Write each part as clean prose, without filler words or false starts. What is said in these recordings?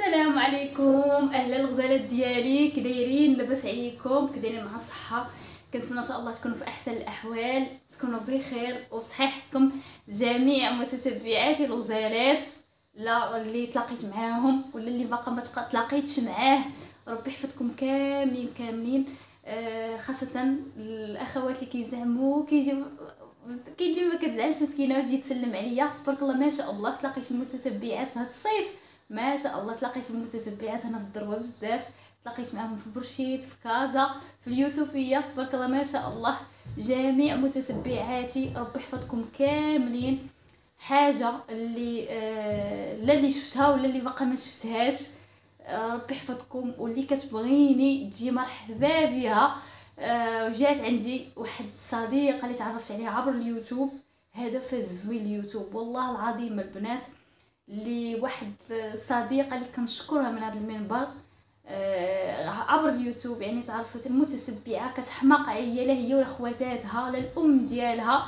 السلام عليكم اهلا الغزالات ديالي، كدايرين؟ لاباس عليكم؟ كدايرين مع الصحه؟ كنتمنى ان شاء الله تكونوا في احسن الاحوال، تكونوا بخير وبصحيحتكم جميع متتبعاتي الغزالات. لا اللي تلاقيت معاهم ولا اللي باقا ما تلاقيتش معاه، ربي يحفظكم كاملين. خاصه الاخوات اللي كيزعموا كيجيو، كاين اللي ما كتزعمش مسكينه وتجي تسلم عليا. تبارك الله ما شاء الله تلاقيت بالمتتبعات في هذا الصيف، ما شاء الله تلاقيت بالمتتبعات هنا في الدروه بزاف، تلاقيت معاهم في برشيد، في كازا، في اليوسفيه. تبارك الله ما شاء الله جميع متتبعاتي، ربي يحفظكم كاملين. حاجه اللي لا اللي شفتها ولا اللي باقا ما شفتهاش، ربي يحفظكم. واللي كتبغيني تجي مرحبا بها. وجات عندي واحد الصديقه اللي تعرفت عليها عبر اليوتيوب، هذا فاز زوين اليوتيوب والله العظيم البنات. اللي واحد صديقه اللي كنشكرها من هذا المنبر عبر اليوتيوب، يعني تعرفت المتتبعه كتحماق عليا، لا هي ولا خواتاتها لا الام ديالها.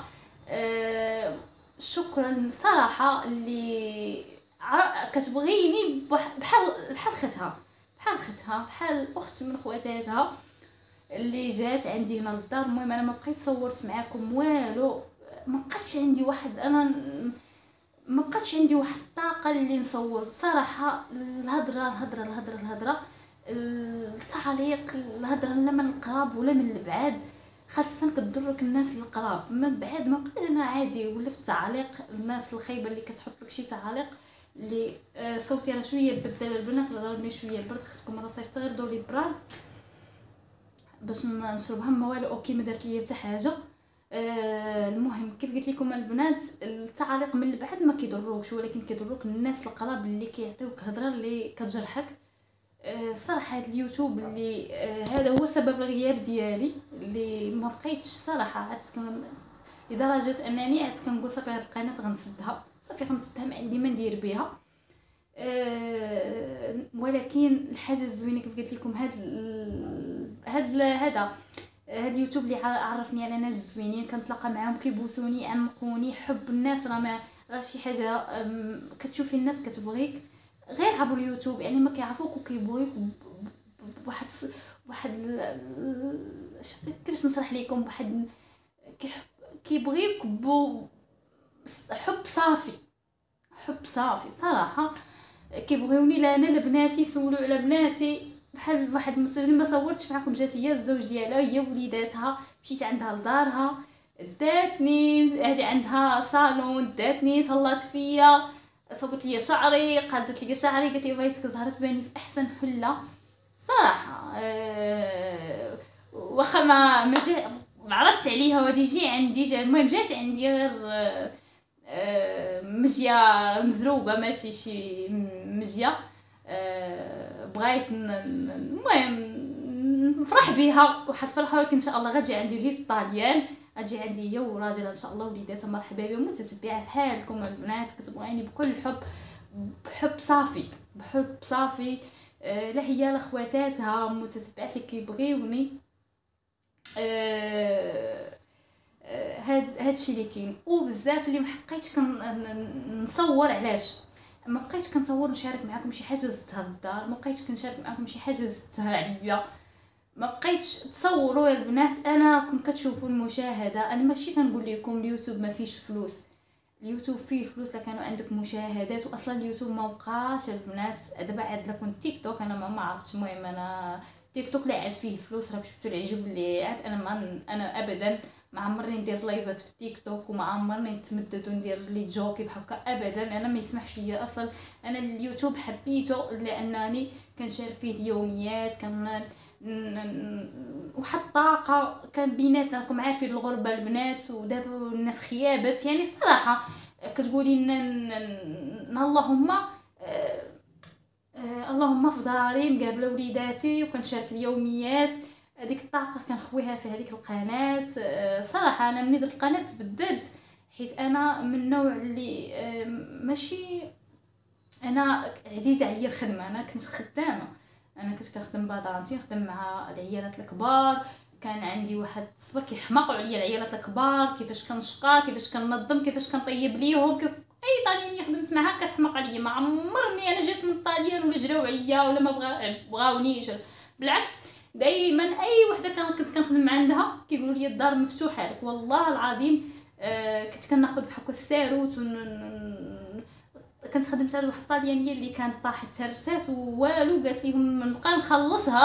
شكرا صراحه اللي كتبغيني بحال اختها، بحال اخت من خواتاتها اللي جات عندي هنا للدار. المهم انا ما بقيت صورت معاكم والو، ما بقاتش عندي واحد الطاقه اللي نصور بصراحه. الهضره التعليق، الهضره لا من القراب ولا من البعاد، خاصه كتضرك الناس القراب. من بعد ما بقيت انا عادي، ولا في التعليق الناس الخايبه اللي كتحط لك شي تعليق اللي صوتي راه شويه بدل البنات، ضربني شويه البرد، خصكم راه صيفط غير دولي بران باش نشربها، ما والو اوكي ما درت ليا حتى حاجه. المهم كيف قلت لكم البنات، التعاليق من البعد ما كيضروكش، ولكن كيضروك الناس القراب اللي كيعطيوك هضره اللي كتجرحك. صراحه هذا اليوتيوب اللي هذا هو سبب الغياب ديالي، اللي ما بقيتش صراحه عاد لدرجه انني عاد كنقول صافي هذه القناه غنسدها، ما عندي ما ندير بها. ولكن الحاجه الزوينه كيف قلت لكم هذا اليوتيوب اللي عرفني على ناس زوينين، كنتلاقى معاهم كيبوسوني يعنقوني. حب الناس راه شي حاجه، كتشوفي الناس كتبغيك غير عبر اليوتيوب، يعني ما كيعرفوك وكيبغيوك واحد كيفاش نشرح لكم، واحد كيبغيوك حب صافي صراحه. كيبغيوني لا انا لا بناتي، يسولوا على بناتي. بحال واحد المسلم ما صورتش معكم، جات هي الزوج ديالها هي وليداتها، مشيت عندها لدارها، داتني هذه عندها صالون، داتني صلات فيا، صوبت لي شعري، قادت لي شعري، قالت لي بغيتك زهرت باني في احسن حله صراحه. واخا ما عرضت عليها وهذه جي عندي المهم جات عندي غير مجيه مزروبه، ماشي شي مجيه. بغيت المهم نفرح بها واحد الفرحه، ولكن ان شاء الله غتجي عندي وهي في الطاليان، غتجي عندي هي وراجلها ان شاء الله وليداتها. مرحبا بهم متتبعه بحالكم البنات، كتبغيني بكل بحب صافي. لا هي لا خواتاتها متتبعات اللي كيبغيوني. هادشي اللي كاين، وبزاف اللي محبقيتش نصور. علاش ما بقيتش كنصور نشارك معكم شي حاجه زدتها في الدار، ما بقيتش كنشارك معكم شي حاجه زدتها عليا، ما بقيتش تصوروا يا البنات. انا راكم كتشوفوا المشاهده، انا ماشي كنقول لكم اليوتيوب ما فيش فلوس، اليوتيوب فيه فلوس لكانوا عندك مشاهدات. واصلا اليوتيوب ما بقاش البنات، دابا عاد لكم تيك توك، انا ما عرفتش. المهم انا تيك توك اللي عاد فيه فلوس، راك شفتوا العجب اللي عاد. انا ابدا ما عمرني ندير لايفات في تيك توك، وما عمرني نتمدد وندير لي جوكي بحال هكا ابدا، انا ما يسمحش لي اصلا. انا اليوتيوب حبيته لانني كنشارك فيه اليوميات، واحد الطاقه كان بيناتنا. راكم عارفين الغربه البنات، ودابا الناس خيابات، يعني صراحه كتقولي اللهم في داري مقابله وليداتي وكنشارك اليوميات. هذيك الطاقه كنخويها في هذيك القناه. صراحه انا ملي درت القناه تبدلت، حيت انا من النوع اللي ماشي، انا عزيزه عليا الخدمه. انا كنت خدامه، انا كنت كنخدم بادانتي، نخدم مع العيالات الكبار. كان عندي واحد الصبر كيحماقوا عليا العيالات الكبار، كيفاش كنشقى، كيفاش كننظم، كيفاش كنطيب ليهم، اي طاليان خدمت معها كتحماق عليا، ما عمرني انا جيت من طاليان ولا جراو عليا ولا ما بغاونيش، بالعكس دائما اي وحده كنت كنخدم مع عندها كيقولوا لي الدار مفتوحه لك. والله العظيم كنت كناخذ بحال هكا الساروت كنت خدمت على واحد الطاليانيه اللي كانت طاحت ترسات والو، قالت لهم نبقى نخلصها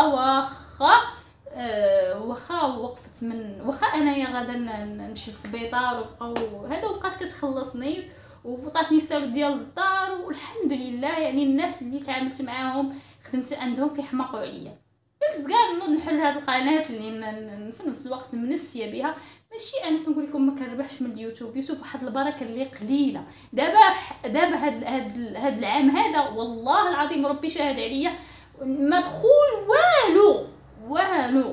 واخا وقفت من واخا انايا غادا نمشي للسبيطار وبقاو هذا، وبقات كتخلصني وعطاتني الساروت ديال الدار والحمد لله. يعني الناس اللي تعاملت معاهم خدمت عندهم كيحماقوا عليا. قلت كاع نحل هاد القناه اللي في نفس الوقت منسيه بها. ماشي انا كنقول لكم ما كنربحش من اليوتيوب، واحد البركه اللي قليله. دابا هاد العام هذا والله العظيم ربي شاهد عليا مدخول والو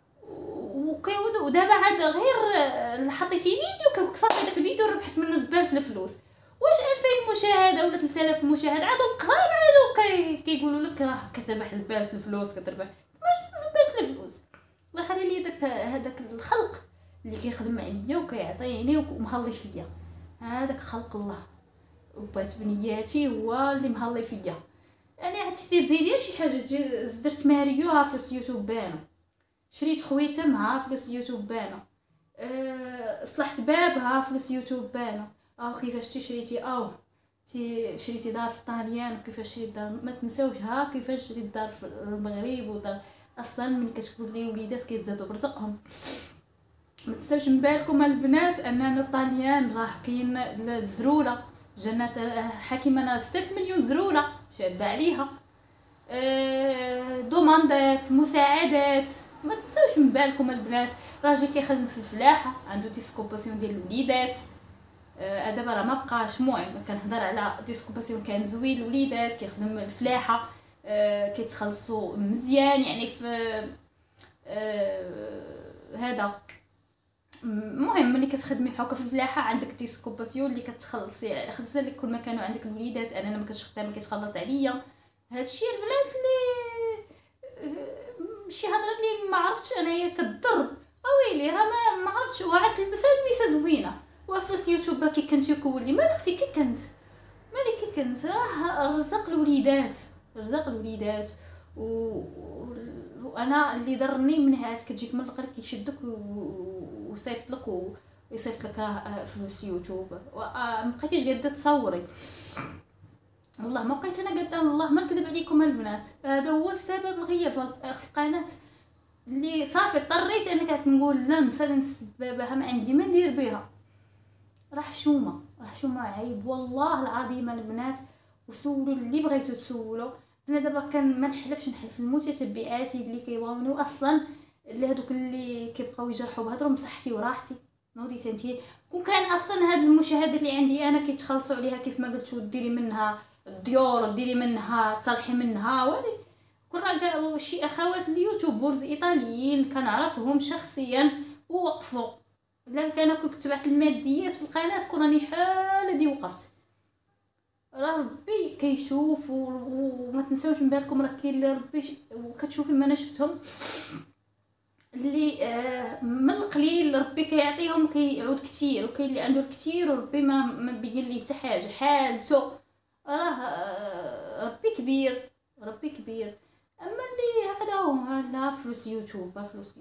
ودابا عاد غير حطيتي فيديو كصافي داك الفيديو ربحت منه زبالة الفلوس. واش 2000 مشاهده ولا 3000 مشاهده عادوا قراب عادوا كيقولوا لك راه كتربح زبالة الفلوس، كتربح ماشي زبالة الفلوس. الله يخلي لي هذاك الخلق اللي كيخدم عليا وكيعطيني ومهلي فيا، هذاك خلق الله وبات بنياتي هو اللي مهلي فيا. يعني عاد تزيدي شي حاجه درت ماريو ها فلوس اليوتيوب بانو، شريت خويتم ها فلوس اليوتيوب بانو، صلحت باب ها فلوس اليوتيوب بانو. كيفاش شريتي شريتي دار في طاليان وكيفاش شريت دار. ما تنساوش ها كيفاش شريت دار في المغرب ودار اصلا ملي كتقول لي الوليدات كيتزادوا برزقهم. ما تنساوش من بالكم البنات اننا الطاليان راه كاين الزروره جنات حكيمه انا 6 مليون زروره شاده عليها، دوماندات مساعدات. ما تنساوش من بالكم البنات راجل كيخدم في الفلاحه عنده ديسكوباسيون ديال الوليدات. دابا راه ما بقاش، المهم كنهضر على ديسكوباسيون كان زوين الوليدات كيخدم الفلاحه، كيتخلصوا مزيان يعني في هذا. المهم ملي كتخدمي بحال هكا في الفلاحه عندك ديسكوباسيون اللي كتخلصي خاصه لك كل ما كانوا عندك الوليدات. انا ما كنتش خدامه كيتخلص عليا. هادشي البنات اللي شي هضره اللي ما عرفتش انايا كضر اويلي راه ما عرفتش. وعاد تلبس الميسه زوينه وفلوس يوتيوب كي كنتي كولي مال اختي كي كنت مالي كي كنت راه رزق الوليدات وانا اللي ضرني من عاد كتجيك من القرب كيشدك وصيفط لك ويصيفط لك راه فلوس يوتيوب. ما بقيتيش قاده تصوري، والله ما بقيت انا قاده، والله ما نكذب عليكم البنات. هذا هو السبب الغياب القناه اللي صافي اضطريت انا قاعد نقول لا نسالي نسببها ما عندي ما ندير بها. راه حشومه عيب والله العظيم البنات. وسولوا اللي بغيتو تسولوا. انا دابا كان ما نحلف المتتبعات اللي كيبغوني اصلا اللي هذوك اللي كيبقاو يجرحوا بهضرهم بصحتي وراحتي. نوضي انتي كون كان اصلا هاد المشاهدات اللي عندي انا كيتخلصوا عليها كيف ما قلتوا ديري منها الديور ديري منها تصلحي منها وهذه كون راه شي اخوات اليوتيوبرز ايطاليين كنعرفهم شخصيا ووقفوا. لا كان كنت تبعت الماديات في القناه كون راني شحال هادي وقفت. راه ربي كيشوف وما تنساوش من بالكم راه كاين اللي ربي وكتشوفي ما انا شفتهم اللي من القليل ربي كيعطيهم كيعود كتير، وكاين اللي عنده الكثير وربي ما بيدير ليه حتى حاجه حالته. راه ربي كبير. اما اللي هذا هو لا فلوس يوتيوب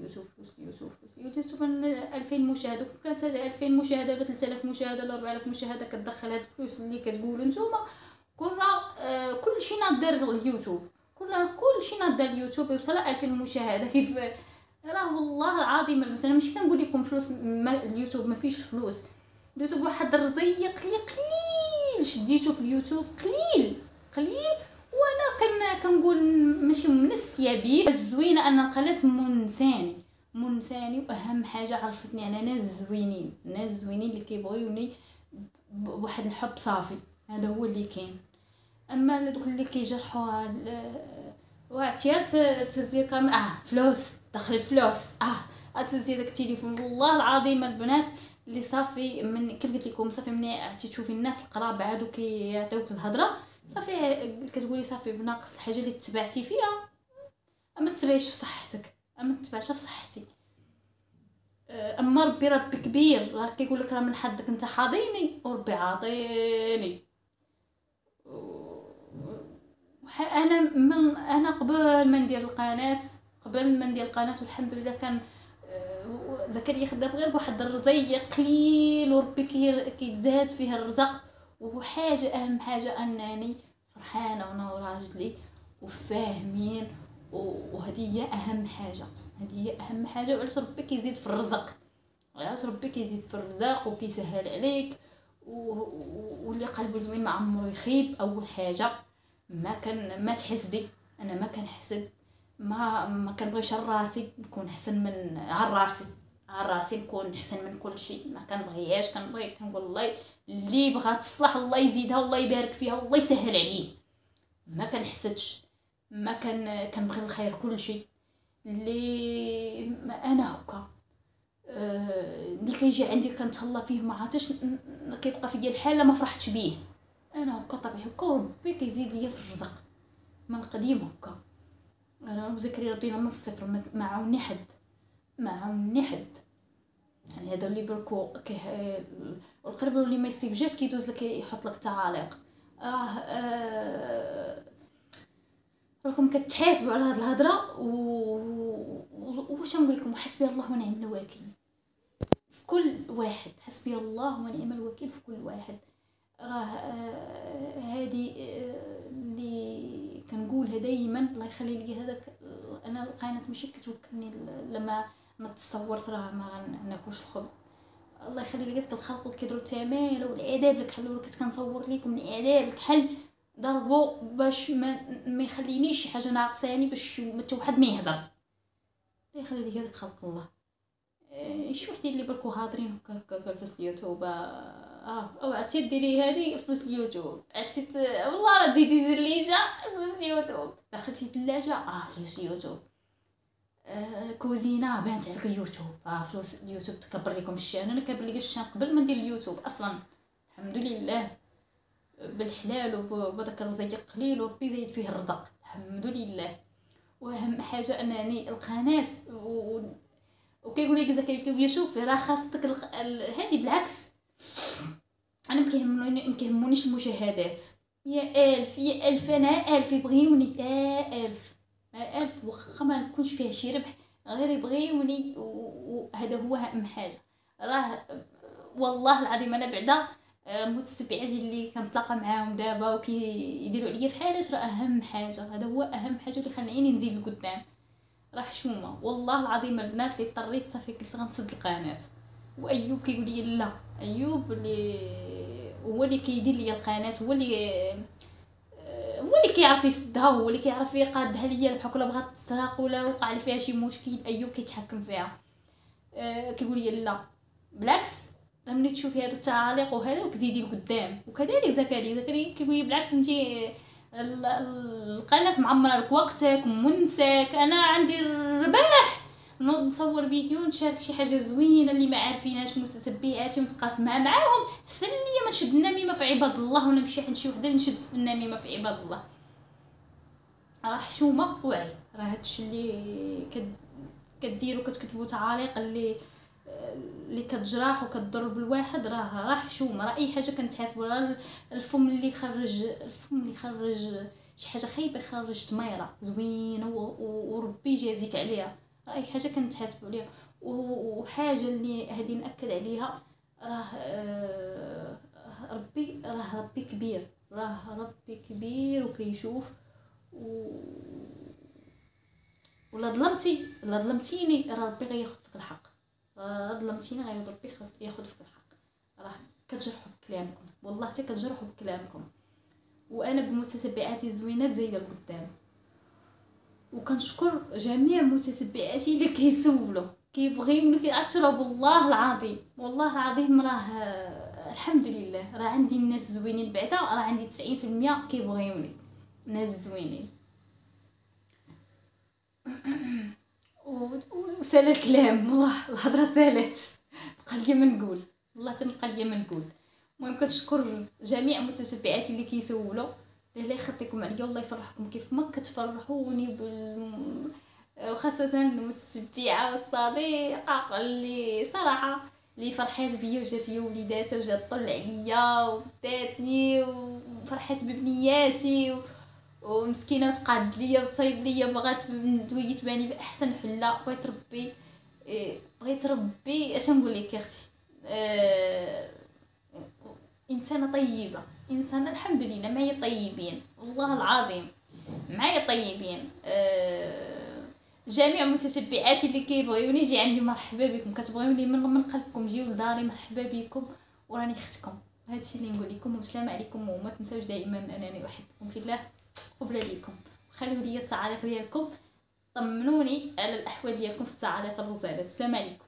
2000 مشاهده كانت 2000 مشاهده ولا 3000 مشاهده ولا 4000 مشاهده كتدخل هاد الفلوس اللي كتقولوا نتوما كل شيء نادر اليوتيوب كل شيء نادر اليوتيوب يوصل 2000 مشاهده كيف راه والله العظيم. مثلا ماشي كنقول لكم فلوس اليوتيوب ما فيش فلوس. اليوتيوب واحد الرزيق اللي قليل شديته في اليوتيوب قليل وانا كنقول ماشي منسيه به. الزوينه ان القناه منساني واهم حاجه عرفتني على ناس زوينين اللي كيبغيوني بواحد الحب صافي. هذا هو اللي كاين. اما دوك اللي كيجرحوا وعتيات تزير كامل فلوس دخل الفلوس تزيد داك التليفون. والله العظيم البنات اللي صافي من كيف قلت لكم صافي مني عرفتي تشوفي الناس القراب عادو كيعطيوك الهضره صافي كتقولي صافي بناقص الحاجه اللي تبعتي فيها. اما تتبعيش في صحتك، اما تتبعش في صحتي. اما ربي كبير، راه كيقول لك راه من حدك انت حاضيني وربي عاطيني. انا قبل ما ندير القناه، والحمد لله كان زكريا خدام غير بواحد الرزيق قليل، وربي كيتزاد فيه الرزق. وحاجه اهم حاجه انني فرحانه انا وراجلي وفاهمين، وهذه هي اهم حاجه، وعلاش ربي كيزيد في الرزق، وكيسهل عليك، واللي قلبه زوين ما عمره يخيب. اول حاجه ما تحسدي، انا ما كنحسد، ما كنبغيش راسي نكون احسن من راسي نكون احسن من كل شيء، ما كنبغيهاش. كنقول الله اللي بغات تصلح الله يزيدها والله يبارك فيها والله يسهل عليه. ما كنحسدش، ما كنبغي الخير كل شيء. اللي انا هكا اللي كيجي عندي كنتهلا فيه ما عرفتش كيبقى فيا الحال ما فرحتش بيه. انا هكا طبيعي هكا، وربي كيزيد ليا في الرزق من قديم هكا. انا وزكريا ربينا من الصفر، ما عاوني حد. يعني هذا اللي بركو القرب اللي ما يصيب جات كيدوز لك يحط لك تعاليق. راكم كتحاسبوا على هاد الهضره واش نقول لكم، حسبي الله ونعم الوكيل في كل واحد، حسبي الله ونعم الوكيل في كل واحد. راه هذه اللي كنقولها دائما. الله يخلي لي هذاك، انا القناه ماشي كتوكلني لما تصورت راه ما غناكلش الخبز. الله يخلي لي داك الخلق اللي كيديروا التمايل والعذاب اللي كحلوا، كنت كنصور لكم العذاب الكحل ضربوا باش ما يخلينيش شي حاجه ناقصاني باش حتى واحد ما يهضر. الله يخلي لي هذاك خلق الله. شي وحدين اللي بركو هاضرين هكا في اليوتيوب، اوعى ديري هذه في اليوتيوب، والله راه تزيدي زليجه في اليوتيوب، دخلتي ثلاجه فلوس اليوتيوب، كوزينه بانت عليك اليوتيوب، فلوس اليوتيوب تكبر لكم الشان. انا كبر لي الشان قبل ما ندير اليوتيوب اصلا، الحمد لله بالحلال وبداك الرزق قليل وربي زايد فيه الرزق الحمد لله. واهم حاجه انني القناه وكيقول لي زكريا كيقول لي شوفي راه خاصك هذه بالعكس. انا ما كيهمونيش المشاهدات، يا 1000 يا 2000 انا 1000 يبغيوني 1000 واخا ما نكونش فيها شي ربح، غير يبغيوني وهذا هو اهم حاجه. راه والله العظيم انا بعدا متتبعاتي اللي كنتلاقى معاهم دابا وكيديروا عليا في حالات، راه اهم حاجه، هذا هو اهم حاجه اللي خلاني نزيد لقدام. راه حشومه والله العظيم البنات اللي اضطريت صافي قلت غنسد القناه. وايوب كيقول لي لا، ايوب اللي هو اللي كيدير لي القناه، هو اللي كيعرف يسدها، هو اللي كيعرف يقادها ليا بحال كلا بغات تسرق ولا وقع لي فيها شي مشكل. ايوب كيتحكم فيها. كيقول لي لا بالعكس، راه ملي تشوفي هادو التعاليق وهذا كزيدي لقدام. وكذلك زكريا كيقول لي بالعكس انت القناه معمره لك وقتك ومنسك. انا عندي الرباح نوض نصور فيديو نشارك شي حاجه زوينه اللي ما عارفينهاش متتبعاتي ونتقاسمها معاهم، سليه ما نشد النميمه في عباد الله ولا نمشي عند شي وحده نشد في النميمه في عباد الله. راه حشومه وعي، راه هادشي اللي كديروا كتكتبوا تعاليق اللي كتجرح وكتضرب الواحد، راه حشومه. راه اي حاجه كنتحاسبوا، راه الفم اللي يخرج شي حاجه خايبه يخرج تميره زوينه وربي يجازيك عليها. راه اي حاجه كنتحاسبوا عليها. وحاجه اللي هذه ناكد عليها، ربي كبير، ربي كبير وكيشوف. ولا ظلمتيني راه ربي غياخذ فيك الحق، ظلمتيني غير ربي ياخذ فيك الحق. راه كتجرحوا بكلامكم، والله حتى كتجرحوا بكلامكم. وانا بمتتبعاتي زوينات زايده لقدام، وكنشكر جميع متتبعاتي اللي كيسولوا كيبغيوني كيعرفتوا. راه والله العظيم راه الحمد لله راه عندي الناس زوينين بعدا، راه عندي 90% كيبغيوني، ناس زوينين. وسال الكلام، والله الهضره سالات، بقى لي ما نقول، والله تنبقى لي ما نقول. المهم كنشكر جميع متتبعاتي اللي كيسولوا، الله يخطيكم عليا والله يفرحكم كيف ما كتفرحوني وخاصة المتشبعة والصديقة اللي صراحة اللي فرحات بيا وجات هي وليداتها وجات طل عليا وداتني وفرحات ببنياتي ومسكينه وتقاد ليا وصايب ليا بغات دوي تباني في احسن حله. بغيت ربي بغيت ربي اش نقول لك يا اختي، انسانه طيبه، انسانه الحمد لله معايا طيبين والله العظيم، معايا طيبين. جميع متتبعاتي اللي كيبغيوني يجي عندي مرحبا بكم، كتبغيوني من قلبكم جيو لداري مرحبا بكم وراني اختكم. هادشي اللي نقول لكم، والسلام عليكم. وما تنساوش دائما انني احبكم في الله. قبل ليكم خليوا لي التعاليق ديالكم، طمنوني على الاحوال ديالكم في التعاليق الغزالات. السلام عليكم.